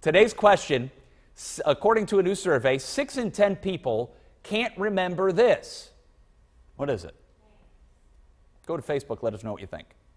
Today's question, according to a new survey, 6 in 10 people can't remember this. What is it? Go to Facebook, let us know what you think.